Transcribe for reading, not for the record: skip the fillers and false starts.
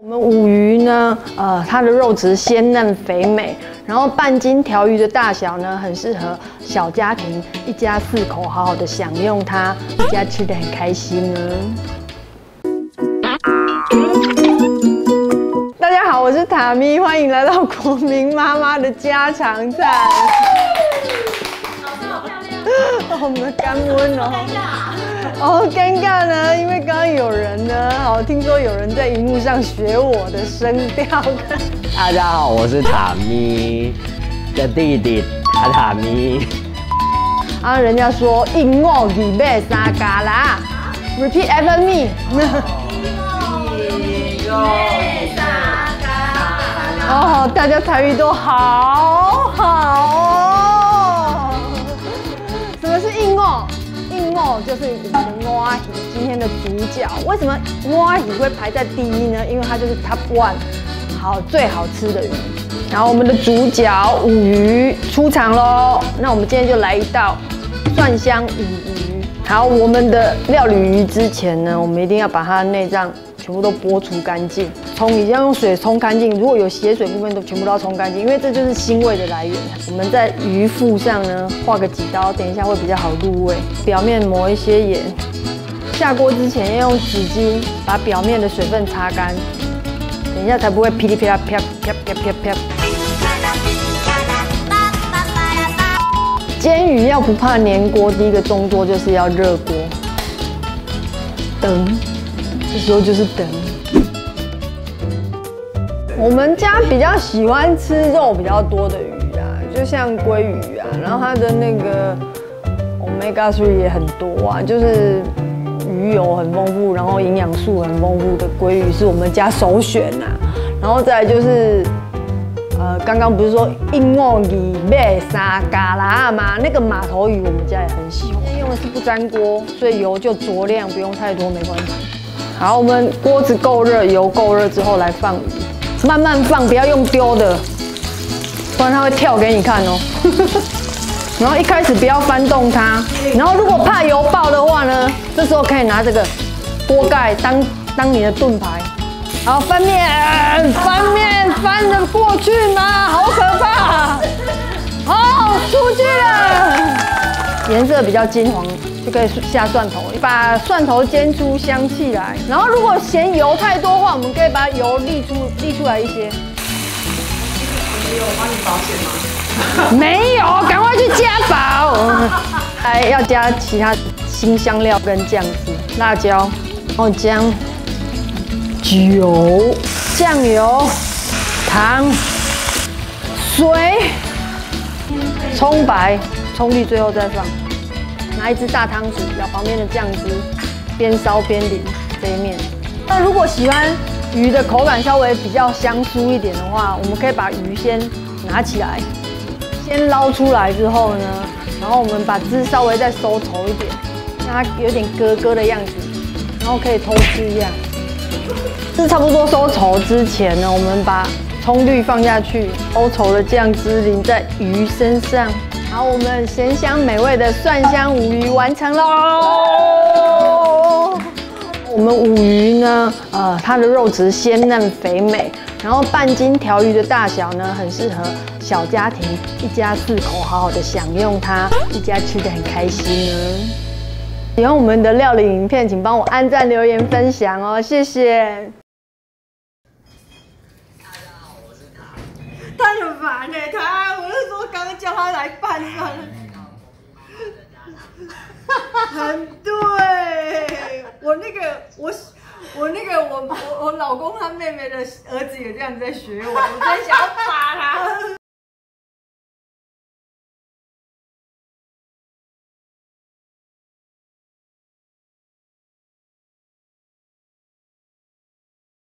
我们五鱼呢，它的肉质鲜嫩肥美，然后半斤条鱼的大小呢，很适合小家庭一家4口好好的享用它，一家吃得很开心呢。大家好，我是塔咪，欢迎来到国民妈妈的家常菜。我们干温哦。哦，尴尬呢，因为刚刚有人呢，听说有人在荧幕上学我的声调。 大家好，我是塔咪的弟弟塔咪。 啊，人家说硬我二尾三加啦 ，repeat after me。哦，大家台语都好好哦。什么是硬我？硬我就是我们的蛙鱼，今天的主角。为什么蛙鱼会排在第一呢？因为它就是 top one， 最好吃的鱼。然后我们的主角五鱼出场喽。那我们今天就来一道蒜香五鱼。好，我们的料理鱼之前呢，我们一定要把它的内脏全部都剥除干净，一定要用水冲干净。如果有血水部分，都全部都要冲干净，因为这就是腥味的来源。我们在鱼腹上呢画个几刀，等一下会比较好入味。表面抹一些盐，下锅之前要用纸巾把表面的水分擦干，等一下才不会噼里啪啦啪啪啪啪啪。煎鱼要不怕粘锅，第一个动作就是要热锅，等。这时候就是等。我们家比较喜欢吃肉比较多的鱼啊，就像鲑鱼啊，然后它的那个 omega 3也很多啊，就是鱼油很丰富，然后营养素很丰富的鲑鱼是我们家首选呐。然后再来就是，刚刚不是说硬我二尾三加啦吗？那个马头鱼我们家也很喜欢，用的是不粘锅，所以油就酌量，不用太多没关系。好，我们锅子够热，油够热之后来放鱼，慢慢放，不要用丢的，不然它会跳给你看哦。然后一开始不要翻动它，然后如果怕油爆的话呢，这时候可以拿这个锅盖当你的盾牌。好，翻面翻得过去吗？好可怕！好，出去了，颜色比较金黄。就可以下蒜头，把蒜头煎出香气来。然后如果嫌油太多的话，我们可以把油沥出来一些。 有帮你保险吗？ 没有，赶快去加保。还要加其他辛香料跟酱汁，辣椒、姜、酒、酱油、糖、水、葱白、葱粒最后再放。拿一只大汤匙舀旁边的酱汁，边烧边淋这一面。那如果喜欢鱼的口感稍微比较香酥一点的话，我们可以把鱼先拿起来，先捞出来之后呢，然后我们把汁稍微再收稠一点，让它有点咯咯的样子，然后可以偷吃一样。汁差不多收稠之前呢，我们把葱绿放下去，收稠的酱汁淋在鱼身上。好，我们咸香美味的蒜香五鱼完成喽！我们五鱼呢，它的肉质鲜嫩肥美，然后半斤条鱼的大小呢，很适合小家庭一家4口好好的享用它，一家吃得很开心呢。喜欢我们的料理影片，请帮我按赞、留言、分享哦，谢谢。 他很烦哎，我就说刚刚叫他来办算了。很对，我老公他妹妹的儿子也这样在学我，我在想要把他。